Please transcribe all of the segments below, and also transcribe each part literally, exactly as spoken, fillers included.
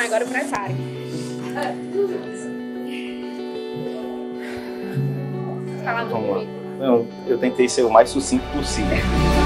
agora prepare. Vamos lá. Eu, eu tentei ser o mais sucinto possível.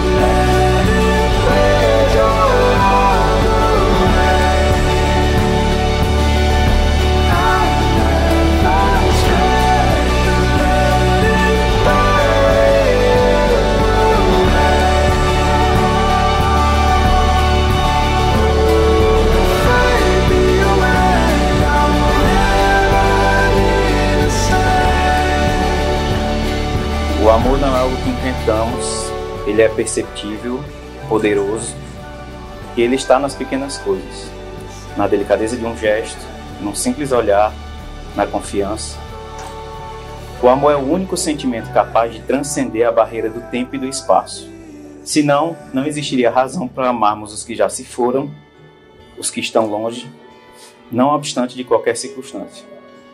O amor não é algo que inventamos, ele é perceptível, poderoso, e ele está nas pequenas coisas, na delicadeza de um gesto, num simples olhar, na confiança. O amor é o único sentimento capaz de transcender a barreira do tempo e do espaço. Senão, não existiria razão para amarmos os que já se foram, os que estão longe, não obstante de qualquer circunstância.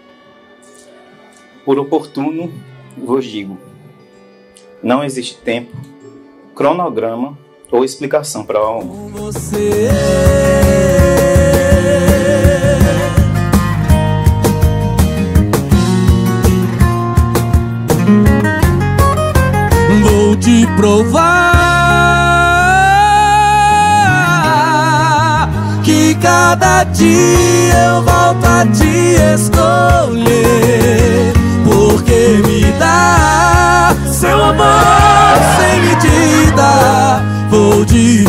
Por oportuno, vos digo, não existe tempo, cronograma ou explicação para o amor. Você vou te provar que cada dia eu volto a te escolher, porque me dá seu amor sem medida. Vou te